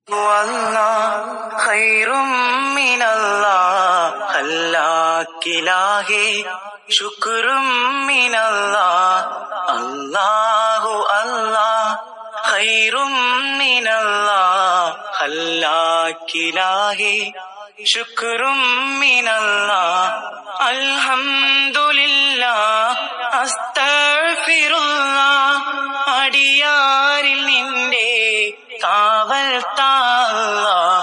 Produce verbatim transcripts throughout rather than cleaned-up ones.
والله خير من الله خلاك إلهي شكر من الله الله الله خير من الله خلاك إلهي شكر من الله الحمد لله أستغفر الله അടിയാരിൽ നിന്റെ കാവൽ താള്ള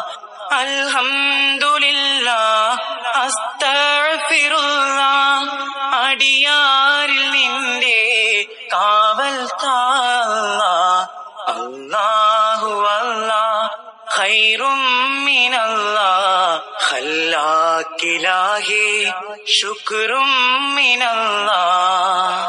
അൽഹംദുലില്ലാഹ് അസ്തഗ്ഫിറുല്ലാഹ് അടിയാരിൽ നിന്റെ കാവൽ താള്ള അല്ലാഹു അല്ലാഹ് ഖൈറും മിനല്ലാഹ് ഖല്ലാക ഇലാഹി ശുക്റും മിനല്ലാഹ്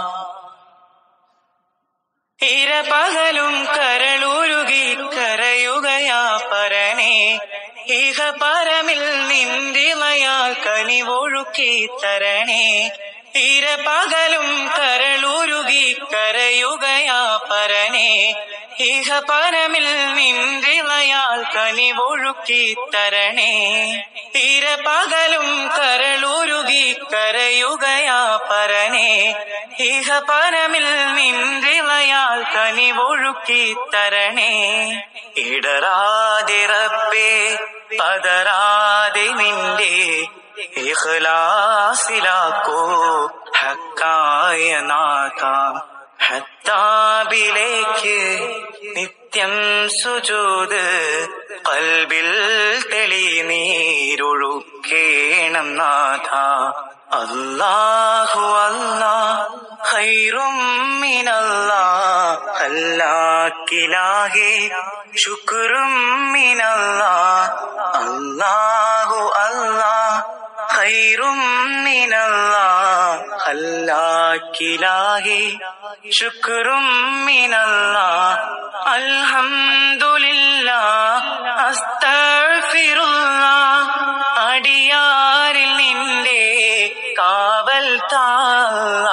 ഇരപകലും കരളുരുകി കരയുകയാ പരനേ ഇഹ പരമിൽ നിന്ദിളയാൽ കനിവൊഴുക്കി തരണേ ഇരപകലും കരളുരുകി കരയുകയാ പരനേ ഇഹ പരമിൽ നിന്ദിളയാൽ കനിവൊഴുക്കി തരണേ ഇരപകലും കരളുരുകി കരയുകയാ പരനേ ഇഹ പരമിൽ നിന്ദിളയാൽ കനിവൊഴുക്കി തരണേ ഇടറാതെ റബ്ബേ പതറാതെ നിന്റെ ഇഖ്ലാസിലാക്കോ ഹക്കായ നാഥ ഹത്താബിലേക്ക് നിത്യം സുജൂദ് ഖൽബിൽ തെളിനീരൊഴുക്കേണം നാഥ അല്ലാഹു അല്ലാഹ് ഖൈറും മിനല്ലാഹ് ഖല്ലാക ഇലാഹി ശുക്റും മിനല്ലാഹ് അല്ലാഹു അല്ലാഹ് ഖൈറും മിനല്ലാഹ് ഖല്ലാക ഇലാഹി ശുക്റും മിനല്ലാഹ് അൽഹംദുലില്ലാഹ് അസ്തഗ്ഫിറുല്ലാഹ് അടിയാരിൽ നിന്റെ കാവൽ താള്ള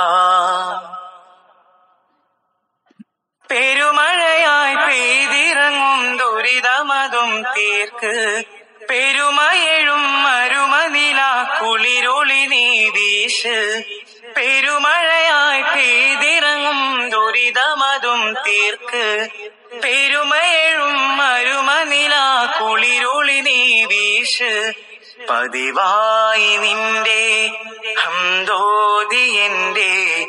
പെരുമഴയായി പെയ്തിറങ്ങും ദുരിതമതും തീർക്ക് പെരുമയെഴും മരുമനില കുളിരൊളി നീ വീശ് പെരുമഴയായി പെയ്തിറങ്ങും ദുരിതമതും തീർക്ക് പെരുമയെഴും മരുമനില കുളിരൊളി നീ വീശ് പതിവായി നിന്റെ ഹംദോദി എന്റെ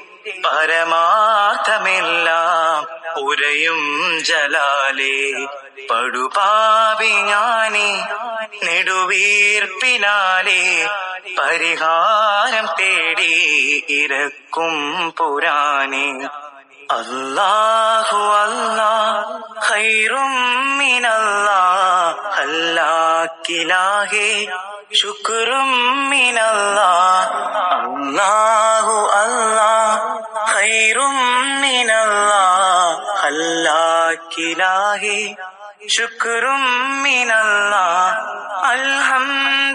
പരമാർത്ഥമെല്ലാം ഉരയും ജലാലേ പടുപാവി ഞാനേ നെടുവീർപ്പിനാലേ പരിഹാരം തേടി ഇരക്കും പുരാനേ അല്ലാഹു അല്ലാഹ് ഖൈറും മിനല്ലാഹ് ഖല്ലാക ഇലാഹി ശുക്റും മിനല്ലാഹ് അല്ലാഹു അല്ലാഹ് ഖൈറും മിനല്ലാഹ് ഖല്ലാക ഇലാഹി ശുക്റും മിനല്ലാഹ് അൽഹംദുലില്ലാഹ്